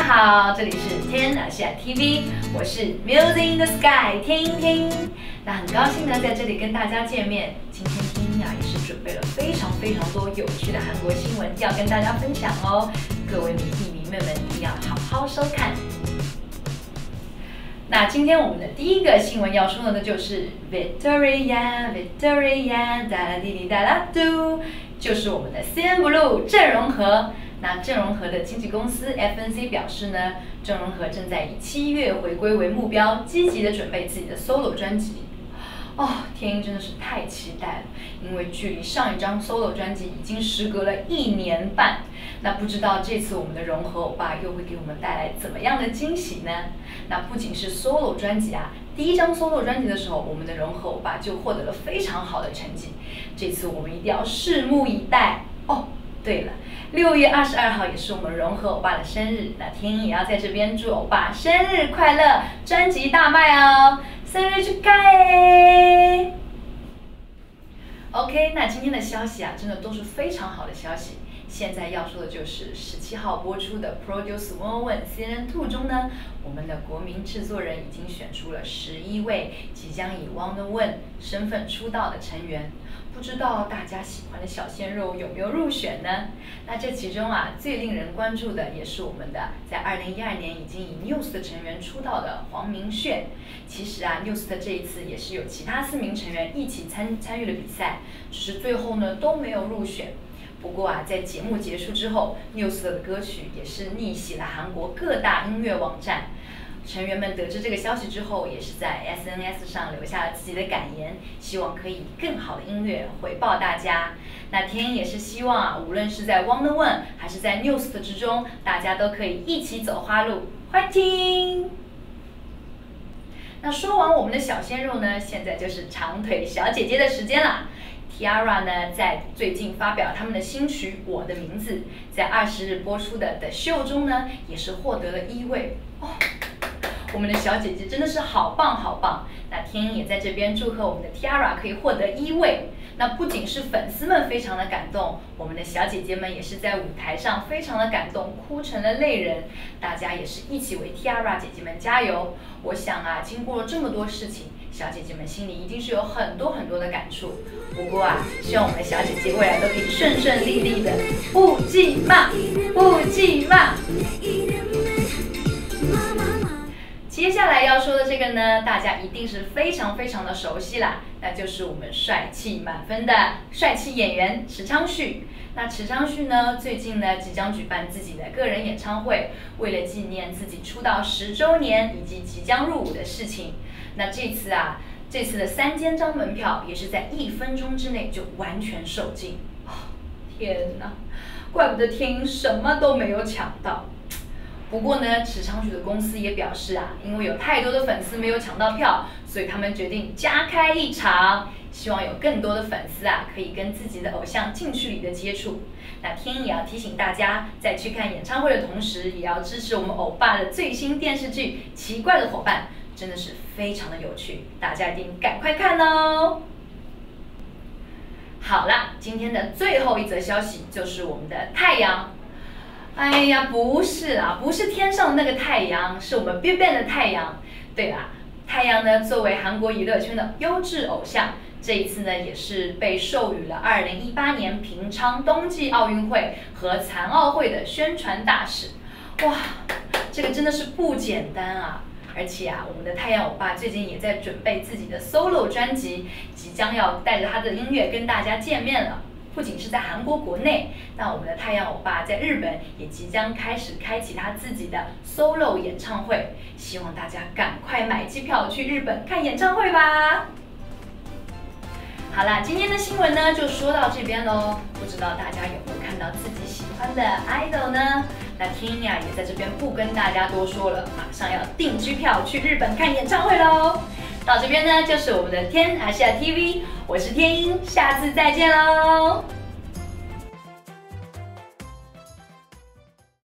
好，这里是天阿西亚 TV， 我是 Music in the Sky 天音天音。那很高兴呢，在这里跟大家见面。今天天音也是准备了非常多有趣的韩国新闻要跟大家分享哦，各位迷弟迷妹们一定要好好收看。那今天我们的第一个新闻要说的呢，就是 Victoria 哒啦滴滴哒啦嘟，就是我们的 CNBLUE 郑容和。那郑容和的经纪公司 FNC 表示呢，郑容和正在以7月回归为目标，积极的准备自己的 solo 专辑。哦，天音真的是太期待了，因为距离上一张 solo 专辑已经时隔了1年半。那不知道这次我们的容和欧巴又会给我们带来怎么样的惊喜呢？那不仅是 solo 专辑啊，第一张 solo 专辑的时候，我们的容和欧巴就获得了非常好的成绩。这次我们一定要拭目以待哦。对了，6月22号也是我们容和欧巴的生日，那天音也要在这边祝欧巴生日快乐，专辑大卖哦，生日축하해！OK， 那今天的消息啊，真的都是非常好的消息。现在要说的就是17号播出的 Produce 101 Season 2中呢，我们的国民制作人已经选出了11位即将以 101 身份出道的成员。不知道大家喜欢的小鲜肉有没有入选呢？那这其中啊，最令人关注的也是我们的在2012年已经以 NEWS 的成员出道的黄明炫。其实啊 ，NEWS 的这一次也是有其他4名成员一起参与了比赛，只是最后呢都没有入选。不过啊，在节目结束之后 ，NEWS 的歌曲也是逆袭了韩国各大音乐网站。成员们得知这个消息之后，也是在 SNS 上留下了自己的感言，希望可以以更好的音乐回报大家。那天音也是希望啊，无论是在 101 还是在 NEWS 之中，大家都可以一起走花路，欢迎！那说完我们的小鲜肉呢，现在就是长腿小姐姐的时间啦。Tiara 呢，在最近发表他们的新曲《我的名字》，在20日播出的的秀中呢，也是获得了1位哦。我们的小姐姐真的是好棒好棒！那天音也在这边祝贺我们的 Tiara 可以获得1位。那不仅是粉丝们非常的感动，我们的小姐姐们也是在舞台上非常的感动，哭成了泪人。大家也是一起为 Tiara 姐姐们加油。我想啊，经过了这么多事情，小姐姐们心里一定是有很多的感触。不过啊，希望我们的小姐姐未来都可以顺利利的，不计骂。接下来要说的这个呢，大家一定是非常的熟悉啦，那就是我们帅气满分的帅气演员池昌旭。那池昌旭呢，最近呢即将举办自己的个人演唱会，为了纪念自己出道10周年以及即将入伍的事情，那这次的3千张门票也是在1分钟之内就完全售罄。哦，天哪，怪不得天音什么都没有抢到。不过呢，池昌旭的公司也表示啊，因为有太多的粉丝没有抢到票，所以他们决定加开1场，希望有更多的粉丝啊可以跟自己的偶像近距离的接触。那天音也要提醒大家，在去看演唱会的同时，也要支持我们欧巴的最新电视剧《奇怪的伙伴》，真的是非常的有趣，大家一定赶快看哦！好啦，今天的最后一则消息就是我们的太阳。哎呀，不是啦，不是天上的那个太阳，是我们 BigBang 的太阳。对啦，太阳呢，作为韩国娱乐圈的优质偶像，这一次呢，也是被授予了2018年平昌冬季奥运会和残奥会的宣传大使。哇，这个真的是不简单啊！而且啊，我们的太阳欧巴最近也在准备自己的 solo 专辑，即将要带着他的音乐跟大家见面了。不仅是在韩国国内，那我们的太阳欧巴在日本也即将开启他自己的 solo 演唱会，希望大家赶快买机票去日本看演唱会吧。好啦，今天的新闻呢就说到这边喽。不知道大家有没有看到自己喜欢的 idol 呢？那天音也在这边不跟大家多说了，马上要订机票去日本看演唱会喽。到这边呢就是我们的天阿西亚 TV， 我是天音，下次再见喽。